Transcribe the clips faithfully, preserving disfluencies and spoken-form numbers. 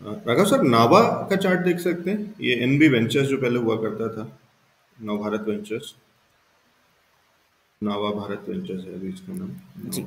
अ, Raghav sir, नावा का chart देख सकते हैं? ये एनबी वेंचर्स जो पहले हुआ करता था, नवभारत वेंचर्स, नावा भारत वेंचर्स है अभी इसका नाम। जी। नावा।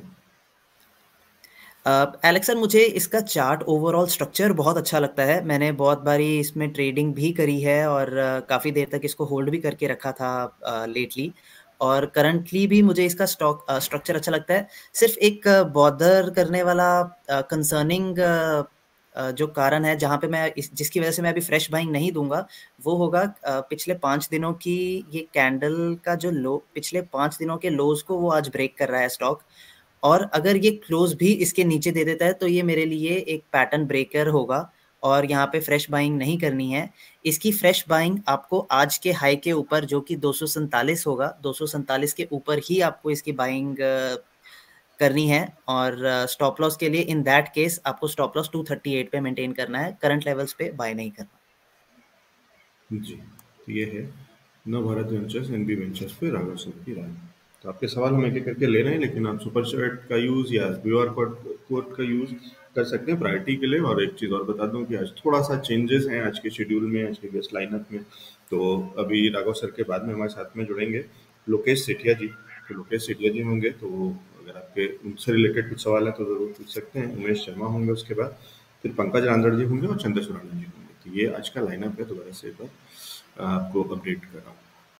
एलेक्स सर, मुझे इसका चार्ट ओवरऑल स्ट्रक्चर बहुत अच्छा लगता है। मैंने बहुत बारी इसमें ट्रेडिंग भी करी है और काफ़ी देर तक इसको होल्ड भी करके रखा था लेटली, और करंटली भी मुझे इसका स्टॉक स्ट्रक्चर अच्छा लगता है। सिर्फ एक बॉदर करने वाला कंसर्निंग जो कारण है, जहाँ पे मैं इस जिसकी वजह से मैं अभी फ्रेश बाइंग नहीं दूंगा, वो होगा अ, पिछले पाँच दिनों की ये कैंडल का जो लो, पिछले पाँच दिनों के लोज को वो आज ब्रेक कर रहा है स्टॉक, और अगर ये क्लोज भी इसके नीचे दे देता है तो ये मेरे लिए एक पैटर्न ब्रेकर होगा और यहाँ पे फ्रेश बाइंग नहीं करनी है। इसकी फ्रेश बाइंग आपको आज के हाई के ऊपर, जो कि दो सौ सैंतालीस होगा, दो सौ सैंतालीस के ऊपर ही आपको इसकी बाइंग करनी है, और स्टॉप लॉस के लिए इन दैट केस आपको स्टॉप लॉस दो सौ अड़तीस पे मेंटेन करना है, करंट लेवल्स पे बाय नहीं करना। जी, तो ये है नवभारत वेंचर्स, एनबी वेंचर्स पे राघव सर की राय। तो आपके सवाल हम एक एक करके ले रहे हैं, लेकिन आप सुपर चैट का यूज़ या क्यूआर कोड कोड का यूज़ कर सकते हैं प्रायोरिटी के लिए। और एक चीज़ और बता दूं कि आज थोड़ा सा चेंजेस हैं आज के शेड्यूल में, आज के गेस्ट लाइनअप में। तो अभी राघव सर के बाद में हमारे साथ में जुड़ेंगे लोकेश सेठिया जी। तो लोकेश सेठिया जी होंगे, तो अगर आपके उनसे रिलेटेड कुछ सवाल है तो ज़रूर पूछ सकते हैं। उमेश शर्मा होंगे उसके बाद, फिर पंकज रांदड़ जी होंगे और चंद्र सुराना जी होंगे। तो ये आज का लाइनअप है। दोबारा से एक बार आपको अपडेट कर रहा हूँ।